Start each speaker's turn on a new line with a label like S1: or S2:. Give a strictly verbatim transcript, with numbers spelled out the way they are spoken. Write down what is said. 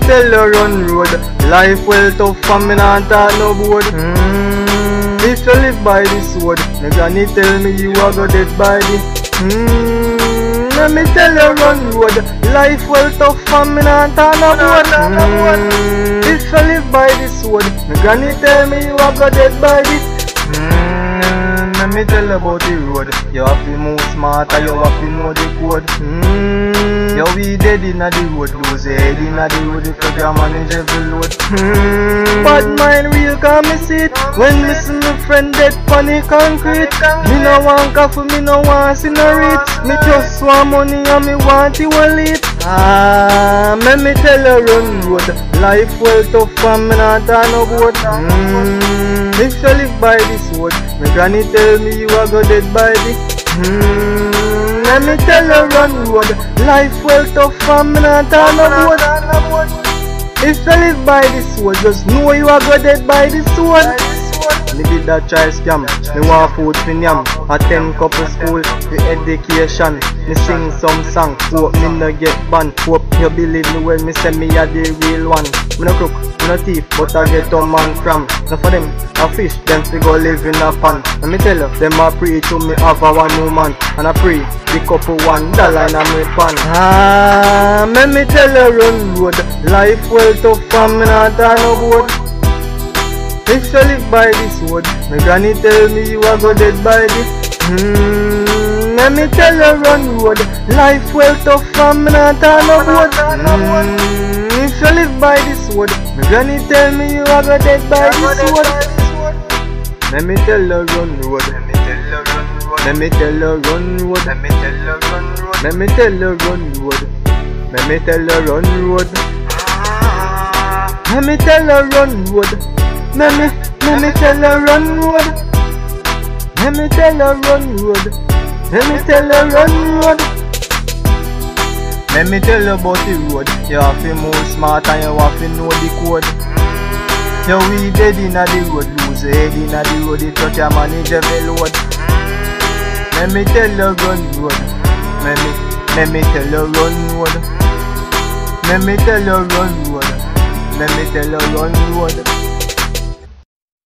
S1: tell you run road. Life well tough and me not talk no board. Mm. If you live by this sword, me granny tell me you a go dead by the. Mm. Let me tell you run road. Life well tough and me not talk no board. Mm. If you live by this sword, me granny tell me you a go dead by the. Mm. Let me tell you about the road. You have to move smart and you have to know the code. Mm. You be dead in the road, lose your head in the road if you can manage every load. Mm. Bad mind real can me see it. When me see my friend dead on the concrete. Me no want coffee, me no want see no reach. Me just want money and me want the wallet. Ah, let me tell you run road. Life well tough and me not on no boat. Mm. If you live by this road, my granny tell me you a go dead by the. Mm. Let me tell you run road. Life well tough and me not on no boat. If you live by this road, just know you a go dead by this road. Me did that try scam. Me want food for yam. Attend couple school for education. Me sing some song. Hope me no get banned. Hope you believe me when me say me a the real one. Me no crook, me no thief, but I get a man from. Now for them, a fish, them fi go live in a pan. And me tell you, them a pray to me have a one new man. And I pray, the couple one dollar in a me pan. Ah, me me tell you run road. Life well tough and me not on no boat. If you live by this road, my granny tell me you a go dead by this. Hmm, let me tell you run road. Life well tough and me not on no boat. Hmm, if you live by this road, my granny tell me you a go dead by this road. Let me tell you run road. Let me tell you run road. Let me tell you run road. Let me tell you run road. Let me tell you run road. Let me tell you run road. Let me, let me tell you run road. Let me tell you run road. Let me tell you run road. Let me tell you about the road. You have to move smart and you have to know the code. You we dead in the road, lose your head in the road. You touch your manage every load. Let me tell you run road. Let me, let me tell you run road. Let me tell you run road. Let me tell you run road.